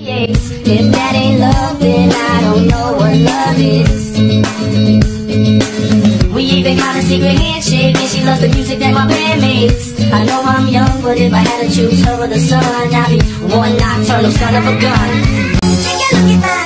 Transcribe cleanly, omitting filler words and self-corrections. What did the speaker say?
If that ain't love, then I don't know what love is. We even got a secret handshake, and she loves the music that my band makes. I know I'm young, but if I had to choose her or the sun, I'd be one nocturnal son of a gun. Take a look at that.